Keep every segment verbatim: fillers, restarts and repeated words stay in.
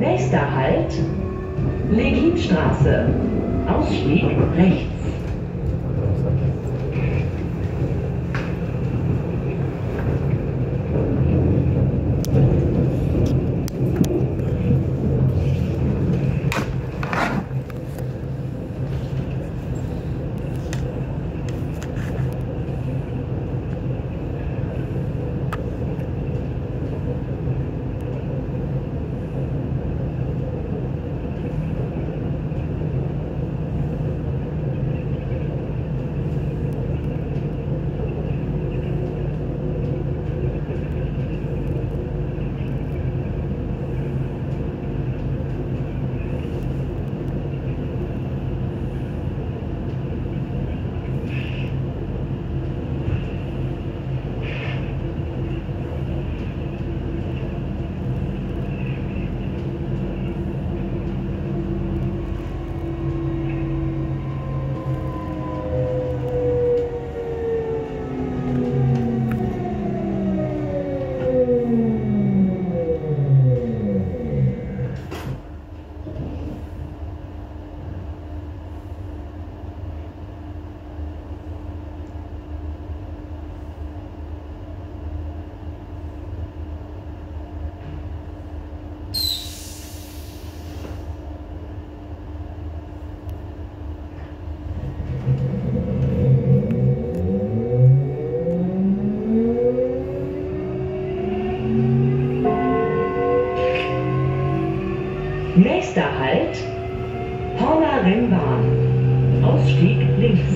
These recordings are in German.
Nächster Halt, Leginstraße. Ausstieg rechts. Nächster Halt, Horner Rennbahn. Ausstieg links.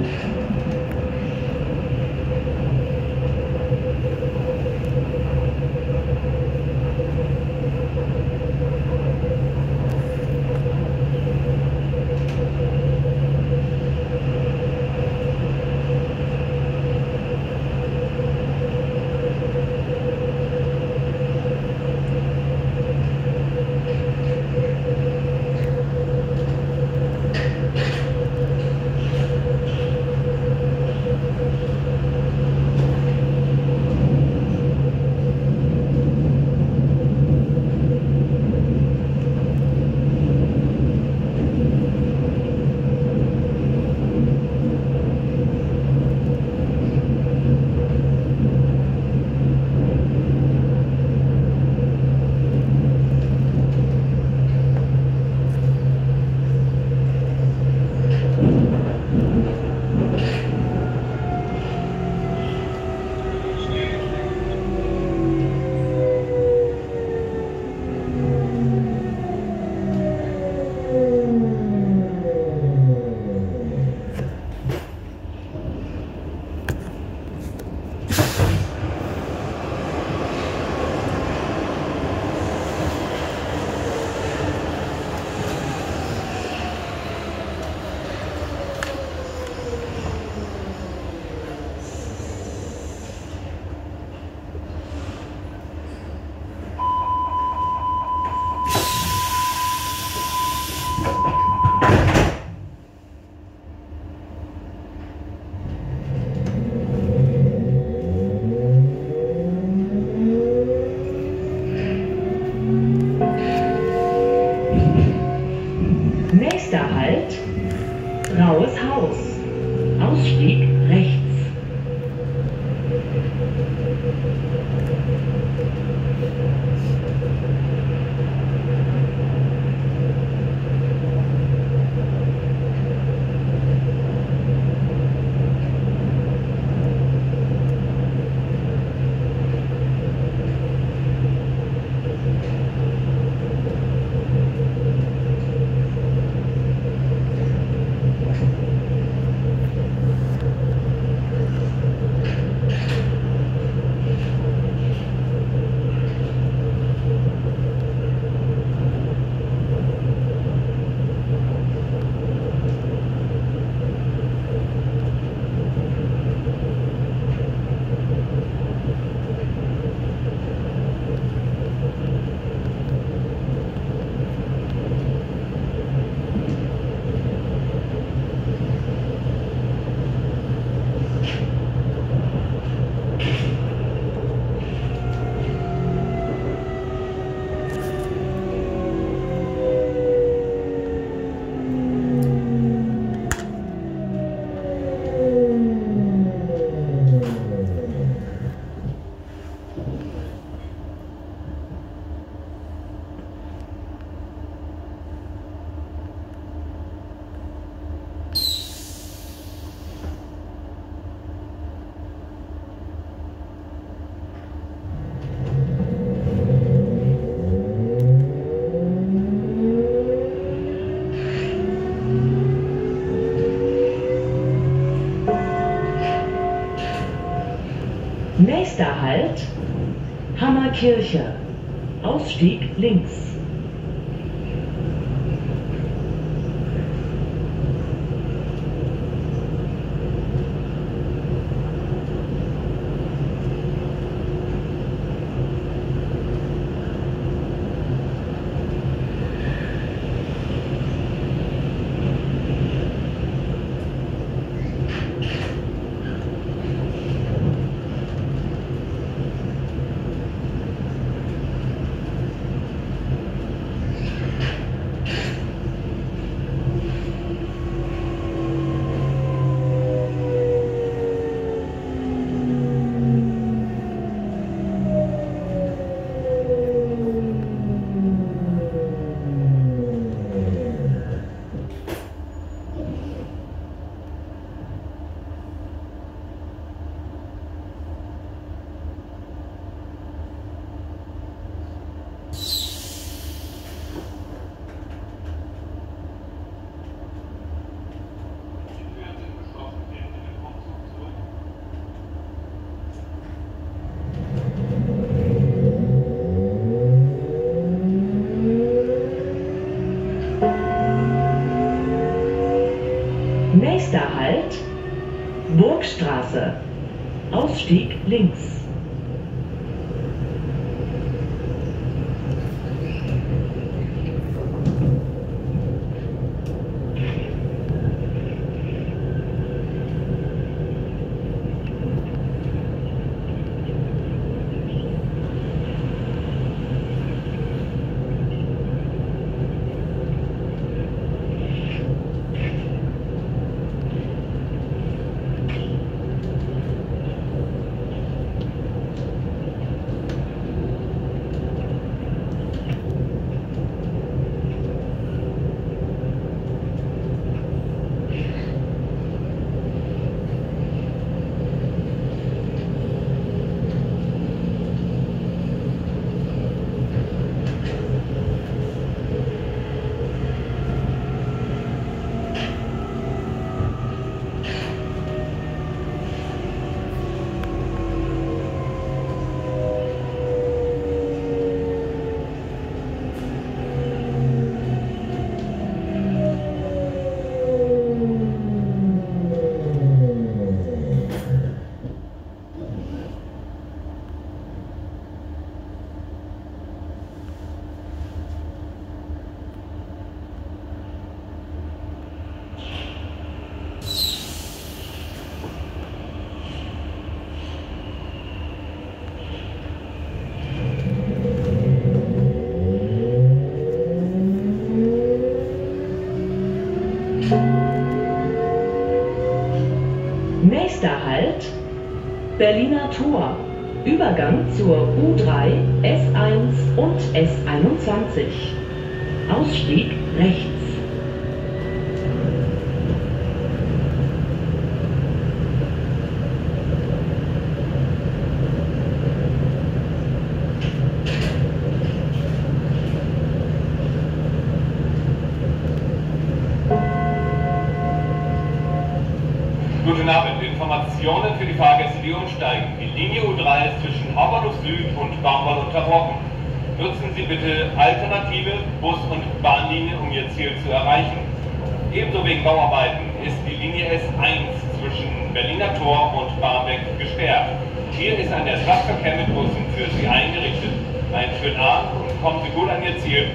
Nächster Halt, Raues Haus. Ausstieg rechts. Nächster Halt, Hammerkirche. Ausstieg links. Nächster Halt, Burgstraße. Ausstieg links. Nächster Halt, Berliner Tor. Übergang zur U drei, S eins und S einundzwanzig. Ausstieg rechts. Guten Abend. Informationen für die Fahrgäste, die umsteigen. Die Linie U drei ist zwischen Hauptbahnhof Süd und Barmbahn unterbrochen. Nutzen Sie bitte alternative Bus- und Bahnlinien, um Ihr Ziel zu erreichen. Ebenso wegen Bauarbeiten ist die Linie S eins zwischen Berliner Tor und Barmbek gesperrt. Hier ist ein Ersatzverkehr mit Bussen für Sie eingerichtet. Einen schönen Abend und kommen Sie gut an Ihr Ziel.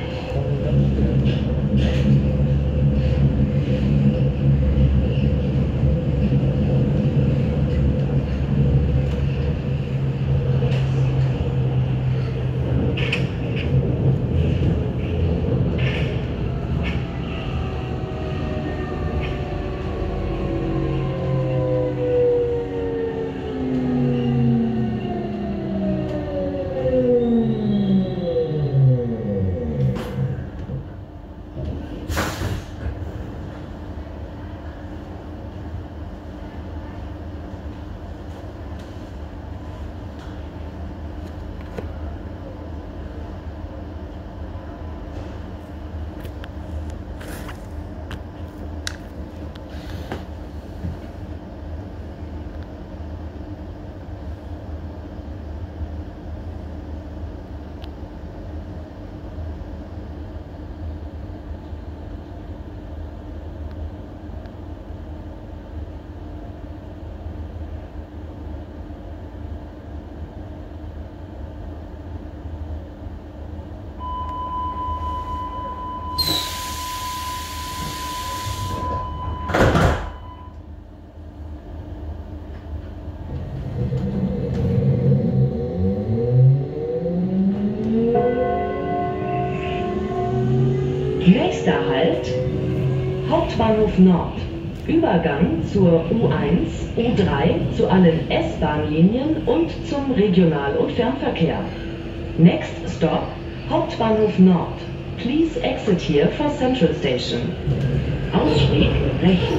Hauptbahnhof Nord. Übergang zur U eins, U drei, zu allen S-Bahnlinien und zum Regional- und Fernverkehr. Next stop, Hauptbahnhof Nord. Please exit here for Central Station. Ausstieg rechts.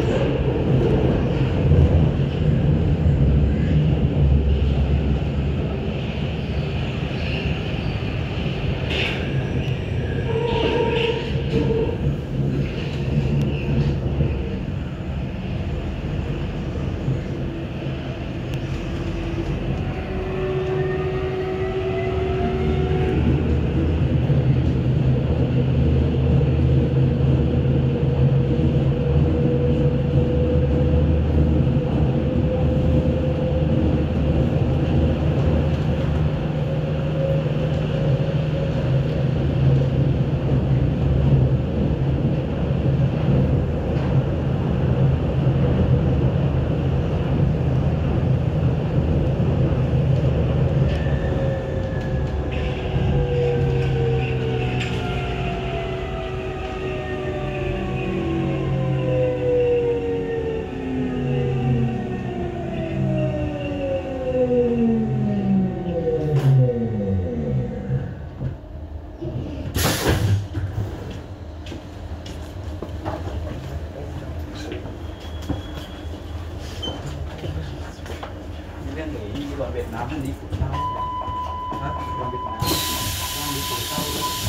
Việt Nam đi phụ sao hả? Còn Việt Nam đang đi phụ sao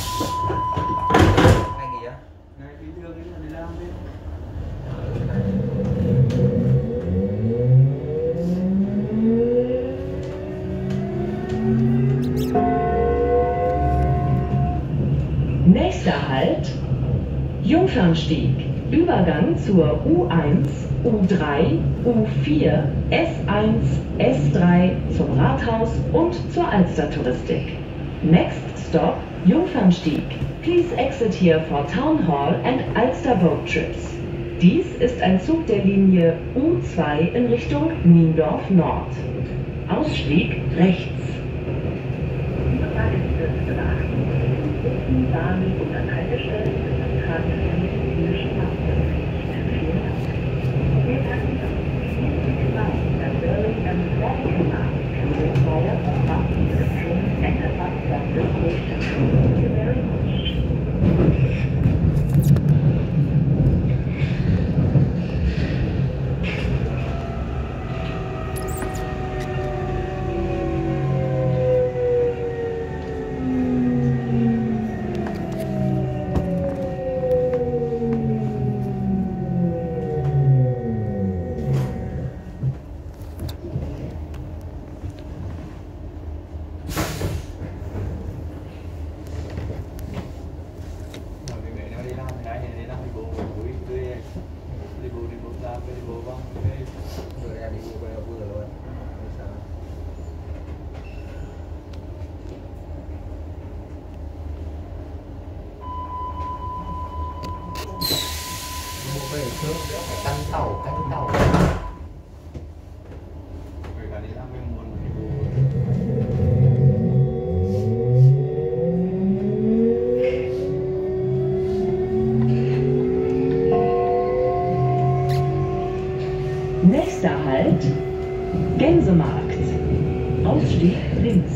ngày nghỉ á? Ngày đi thương cái này làm đi. Nächster Halt, Jungfernstieg. Übergang zur U eins, U drei, U vier, S eins, S drei zum Rathaus und zur Alster-Touristik. Next stop, Jungfernstieg. Please exit here for Town Hall and Alster Boat Trips. Dies ist ein Zug der Linie U zwei in Richtung Niendorf Nord. Ausstieg rechts. Bahn- und an Haltestellen des zentralen medizinischen Marktes. Vielen Dank. Wir passen auf. Please advise that Berlin and Vatican Mark can require bus description and a bus stop destination. Thank you very much. Về trước phải canh tàu canh tàu người ta đi làm cái môn Nächster Halt, Gänsemarkt. Ausstieg links.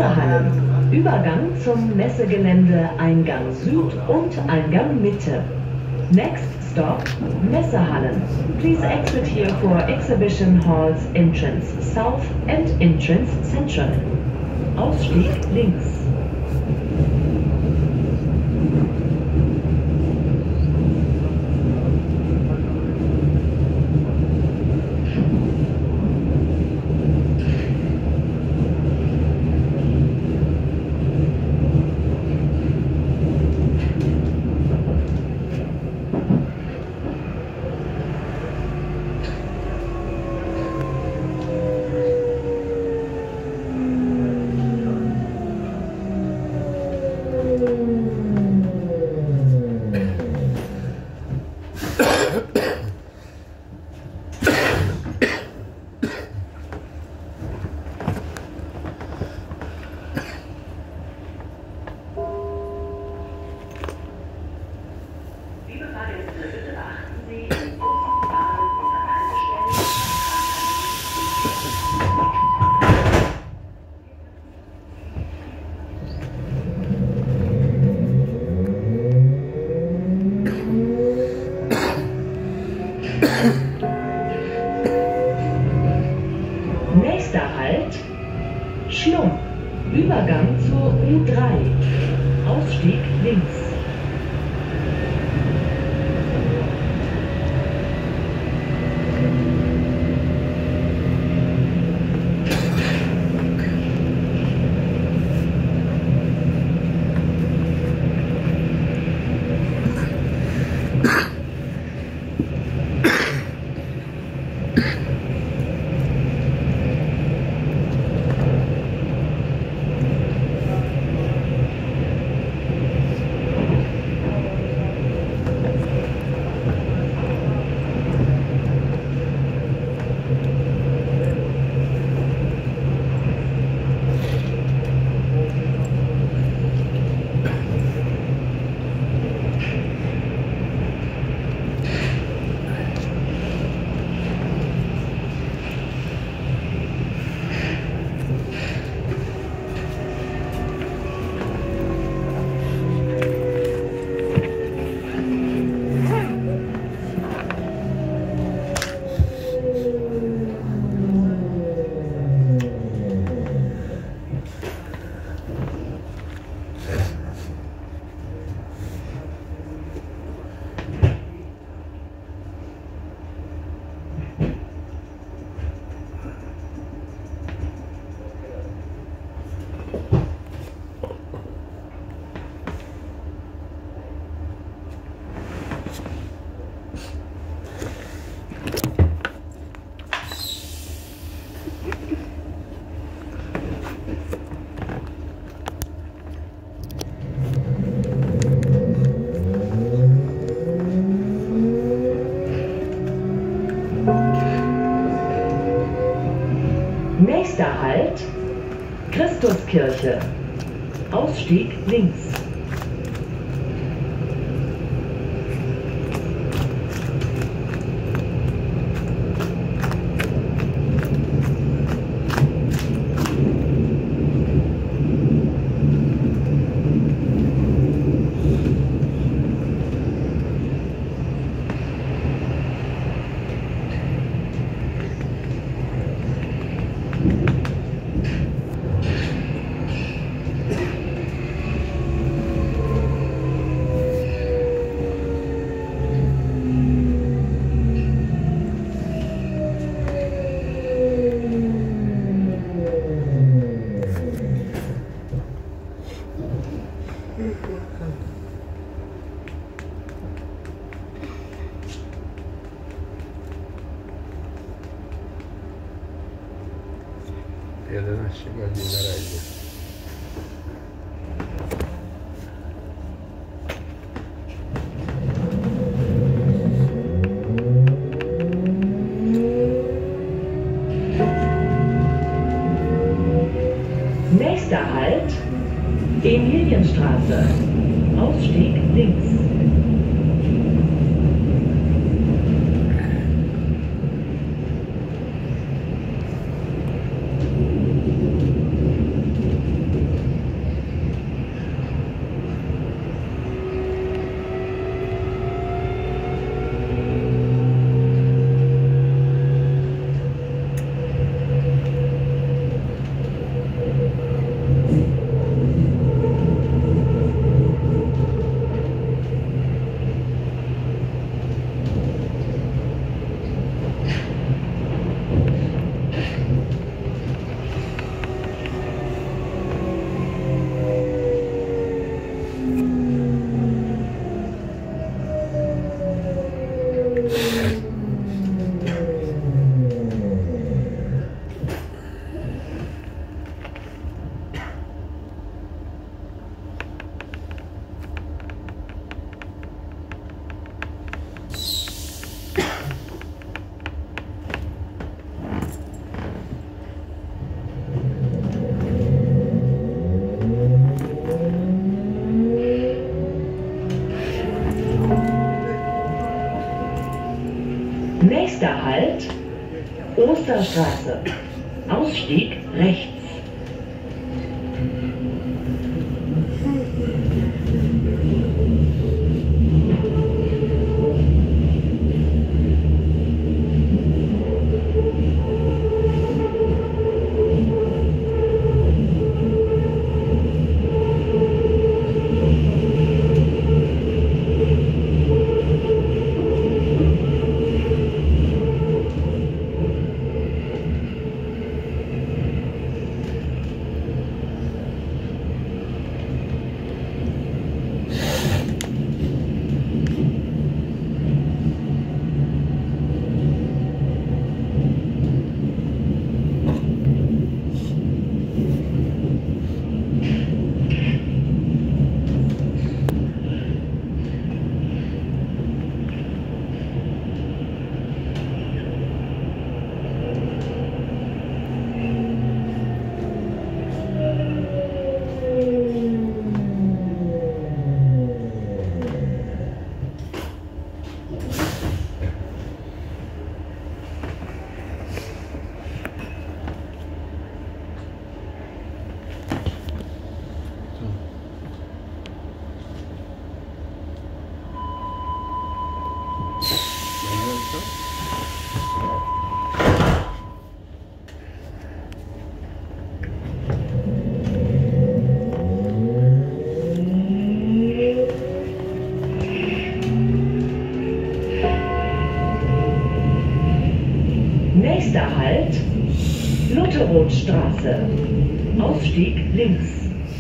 Messehallen. Übergang zum Messegelände Eingang Süd und Eingang Mitte. Next stop, Messehallen. Please exit here for Exhibition Halls Entrance South and Entrance Central. Ausstieg links. Nächster Halt, Schlump. Übergang zur U drei. Ausstieg links. Nächster Halt, Christuskirche. Ausstieg links. Yerden aşağı geldiğinler ayrı. Nächster Halt, Emilienstraße. Ausstieg links. Halt, Osterstraße. Ausstieg rechts. Nächster Halt, Lutherrothstraße. Ausstieg links.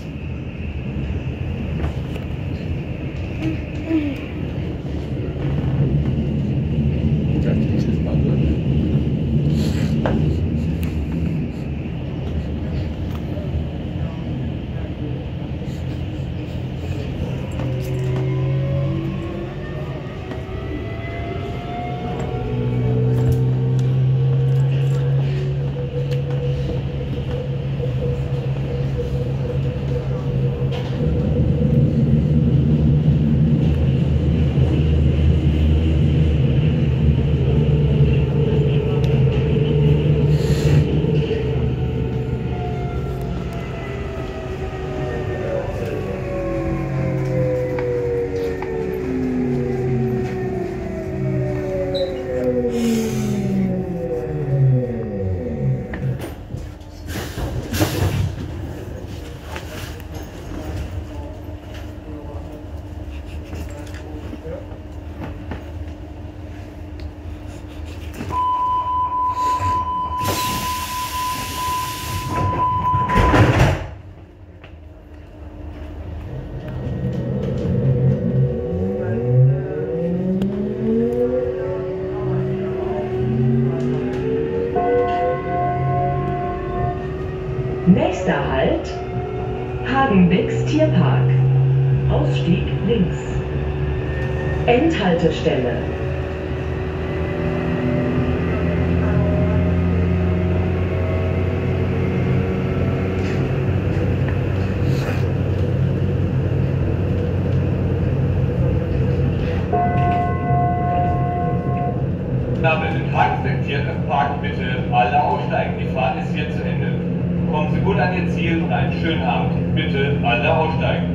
Nächster Halt, Hagenbecks Tierpark. Ausstieg links. Endhaltestelle. In Hagenbeck Tierpark bitte alle aussteigen. Die Fahrt ist hier zu Ende. Kommen Sie gut an Ihr Ziel und einen schönen Abend. Bitte alle aussteigen.